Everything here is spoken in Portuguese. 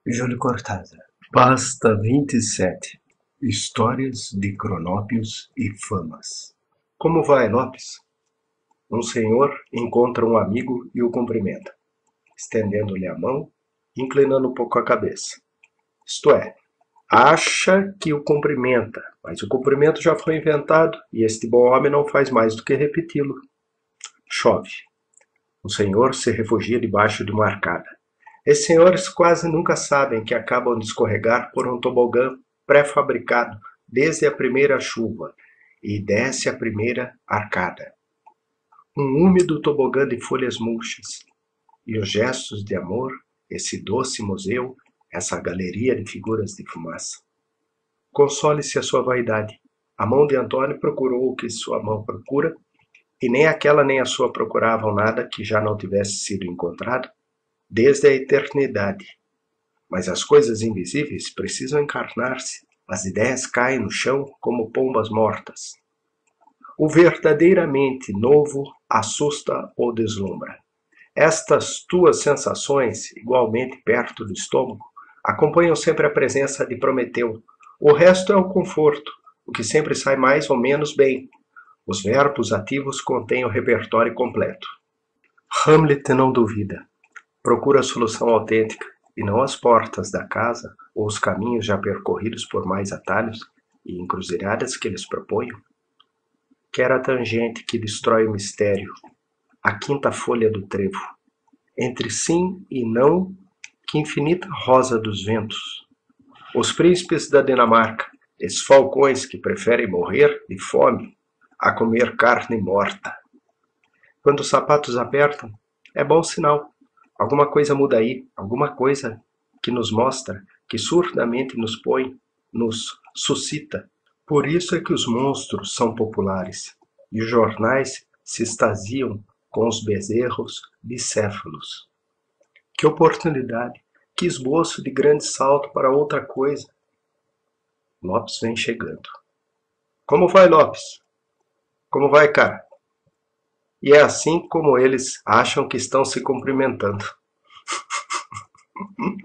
Júlio Cortázar. Pasta 27. Histórias de Cronópios e Famas. Como vai, Lopes? Um senhor encontra um amigo e o cumprimenta, estendendo-lhe a mão, inclinando um pouco a cabeça. Isto é, acha que o cumprimenta, mas o cumprimento já foi inventado e este bom homem não faz mais do que repeti-lo. Chove. O senhor se refugia debaixo de uma arcada. Esses senhores quase nunca sabem que acabam de escorregar por um tobogã pré-fabricado desde a primeira chuva e desce a primeira arcada. Um úmido tobogã de folhas murchas. E os gestos de amor, esse doce museu, essa galeria de figuras de fumaça. Console-se a sua vaidade. A mão de Antônio procurou o que sua mão procura, e nem aquela nem a sua procuravam nada que já não tivesse sido encontrado desde a eternidade. Mas as coisas invisíveis precisam encarnar-se, as ideias caem no chão como pombas mortas. O verdadeiramente novo assusta ou deslumbra. Estas tuas sensações, igualmente perto do estômago, acompanham sempre a presença de Prometeu. O resto é o conforto, o que sempre sai mais ou menos bem. Os verbos ativos contêm o repertório completo. Hamlet não duvida. Procura a solução autêntica, e não as portas da casa ou os caminhos já percorridos por mais atalhos e encruzilhadas que eles proponham. Quer a tangente que destrói o mistério, a quinta folha do trevo, entre sim e não, que infinita rosa dos ventos. Os príncipes da Dinamarca, esses falcões que preferem morrer de fome a comer carne morta. Quando os sapatos apertam, é bom sinal. Alguma coisa muda aí, alguma coisa que nos mostra, que surdamente nos põe, nos suscita. Por isso é que os monstros são populares, e os jornais se extasiam com os bezerros bicéfalos. Que oportunidade, que esboço de grande salto para outra coisa. Lopes vem chegando. Como vai, Lopes? Como vai, cara? E é assim como eles acham que estão se cumprimentando.